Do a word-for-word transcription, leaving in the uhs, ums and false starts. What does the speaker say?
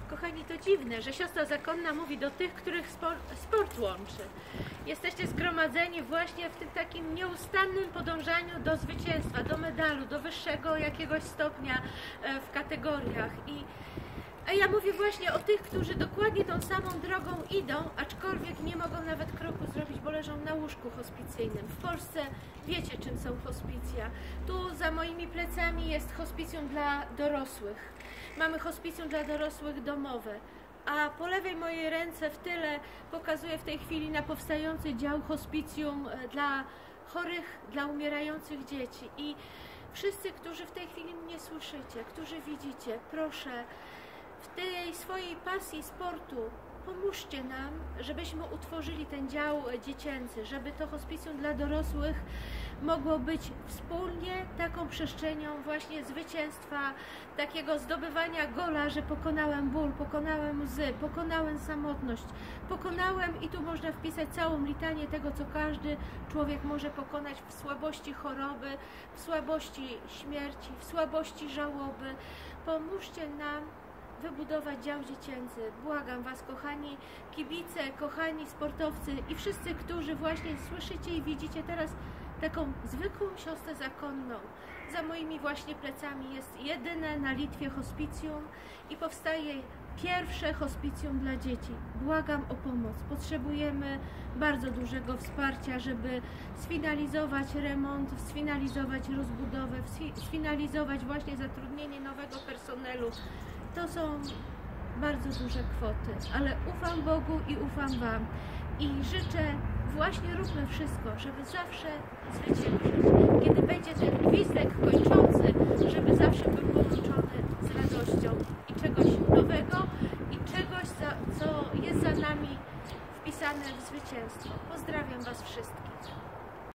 Kochani, to dziwne, że siostra zakonna mówi do tych, których sport, sport łączy. Jesteście zgromadzeni właśnie w tym takim nieustannym podążaniu do zwycięstwa, do medalu, do wyższego jakiegoś stopnia w kategoriach. I a ja mówię właśnie o tych, którzy dokładnie tą samą drogą idą, aczkolwiek nie mogą nawet kroku zrobić, bo leżą na łóżku hospicyjnym. W Polsce wiecie, czym są hospicja. Tu za moimi plecami jest hospicjum dla dorosłych. Mamy hospicjum dla dorosłych domowe. A po lewej mojej ręce w tyle pokazuję w tej chwili na powstający dział hospicjum dla chorych, dla umierających dzieci. I wszyscy, którzy w tej chwili mnie słyszycie, którzy widzicie, proszę, w tej swojej pasji sportu pomóżcie nam, żebyśmy utworzyli ten dział dziecięcy, żeby to hospicjum dla dorosłych mogło być wspólnie taką przestrzenią właśnie zwycięstwa, takiego zdobywania gola, że pokonałem ból, pokonałem łzy, pokonałem samotność, pokonałem, i tu można wpisać całą litanię tego, co każdy człowiek może pokonać w słabości choroby, w słabości śmierci, w słabości żałoby. Pomóżcie nam wybudować dział dziecięcy. Błagam Was, kochani kibice, kochani sportowcy i wszyscy, którzy właśnie słyszycie i widzicie teraz taką zwykłą siostrę zakonną. Za moimi właśnie plecami jest jedyne na Litwie hospicjum i powstaje pierwsze hospicjum dla dzieci. Błagam o pomoc. Potrzebujemy bardzo dużego wsparcia, żeby sfinalizować remont, sfinalizować rozbudowę, sfinalizować właśnie zatrudnienie nowego personelu. To są bardzo duże kwoty, ale ufam Bogu i ufam Wam. I życzę, właśnie róbmy wszystko, żeby zawsze zwyciężyć. Kiedy będzie ten gwizdek kończący, żeby zawsze był połączony z radością i czegoś nowego i czegoś, co jest za nami wpisane w zwycięstwo. Pozdrawiam Was wszystkich.